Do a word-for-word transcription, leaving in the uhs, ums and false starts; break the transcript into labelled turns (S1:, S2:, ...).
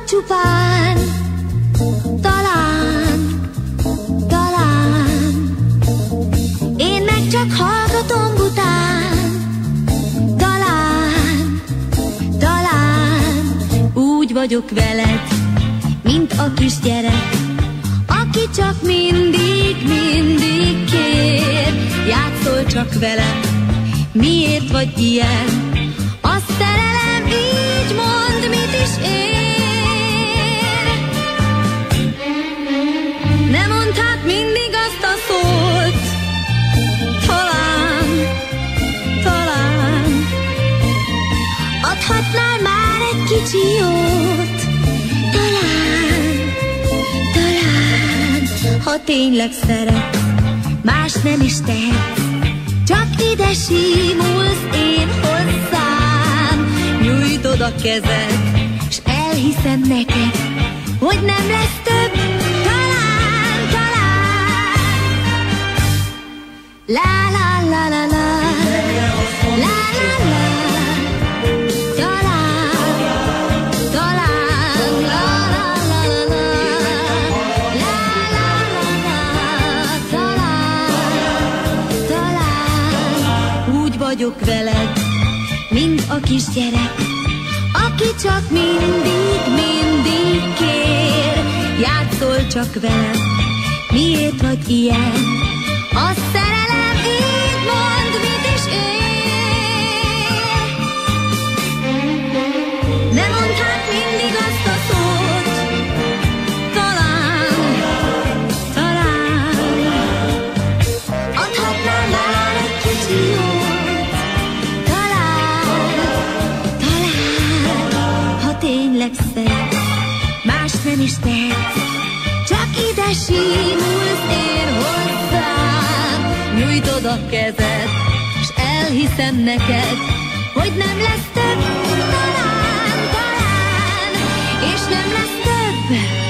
S1: csupán, talán, talán. Én meg csak hallgatom bután, talán, talán. Úgy vagyok veled, mint a kisgyerek, aki csak mindig, mindig kér. Játszol csak velem, miért vagy ilyen? A szerelem így mond, mit is ér. Ne mondd hát mindig azt a szót, talán, talán. Adhatnál már egy kicsi jót, talán, talán. Ha tényleg szeretsz, mást nem is tehetsz, csak ide simulsz én hozzám. Nyújtod a kezed, s elhiszem neked, hogy nem lesz több, talán, talán. La la la la la, la la la. Vagyok veled, mint a kisgyerek, aki csak mindig, mindig kér. Játszol csak velem, miért vagy ilyen? A szerelem így mond, mit is ér. Ne mondd hát mindig azt a szót, talán, talán. Adhatnál már egy kicsi jót, tényleg szeretsz, mást nem is tehetsz, csak ide simulsz én hozzám. Nyújtod a kezed, s elhiszem neked, hogy nem lesz több, talán, talán, és nem lesz több.